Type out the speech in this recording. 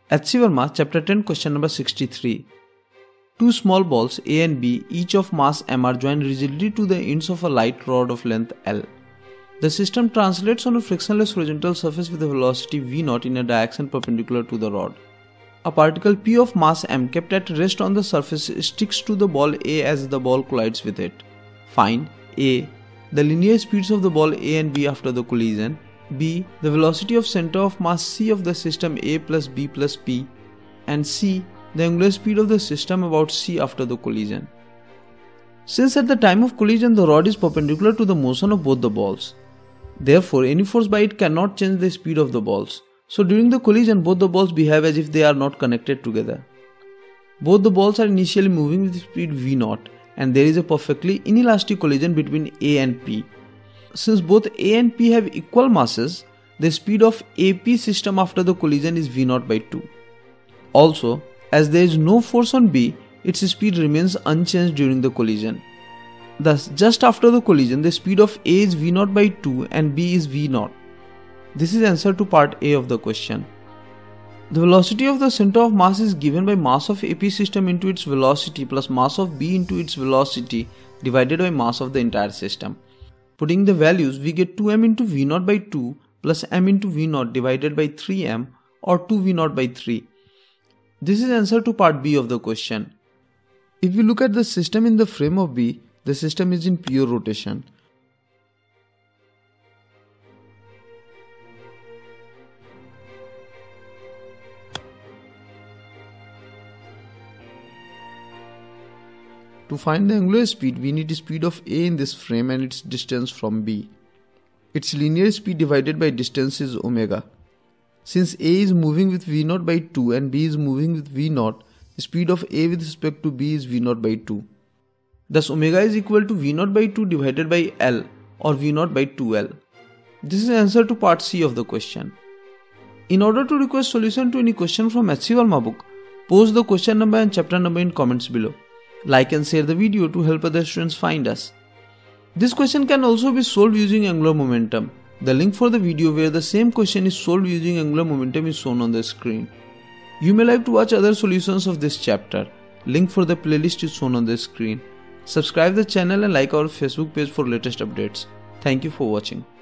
H.C. Verma, Chapter 10, question number 63. Two small balls A and B, each of mass m, are joined rigidly to the ends of a light rod of length L. The system translates on a frictionless horizontal surface with a velocity v0 in a direction perpendicular to the rod. A particle p of mass m kept at rest on the surface sticks to the ball A as the ball collides with it. Find A. the linear speeds of the ball A and B after the collision, B. the velocity of center of mass c of the system A plus B plus P, and C. the angular speed of the system about c after the collision. Since at the time of collision the rod is perpendicular to the motion of both the balls, therefore any force by it cannot change the speed of the balls. So during the collision both the balls behave as if they are not connected together. Both the balls are initially moving with speed v0 and there is a perfectly inelastic collision between A and P. Since both A and P have equal masses, the speed of AP system after the collision is v0 by 2. Also, as there is no force on B, its speed remains unchanged during the collision. Thus, just after the collision, the speed of A is v0 by 2 and B is v0. This is answer to part A of the question. The velocity of the center of mass is given by mass of AP system into its velocity plus mass of B into its velocity divided by mass of the entire system. Putting the values, we get 2m into v0 by 2 plus m into v0 divided by 3m or 2v0 by 3. This is answer to part B of the question. If we look at the system in the frame of B, the system is in pure rotation. To find the angular speed, we need the speed of A in this frame and its distance from B. Its linear speed divided by distance is omega. Since A is moving with v0 by 2 and B is moving with v0, the speed of A with respect to B is v0 by 2. Thus omega is equal to v0 by 2 divided by L or v0 by 2L. This is the answer to part C of the question. In order to request solution to any question from H.C. Verma book, post the question number and chapter number in comments below. Like and share the video to help other students find us. This question can also be solved using angular momentum. The link for the video where the same question is solved using angular momentum is shown on the screen. You may like to watch other solutions of this chapter. Link for the playlist is shown on the screen. Subscribe the channel and like our Facebook page for latest updates. Thank you for watching.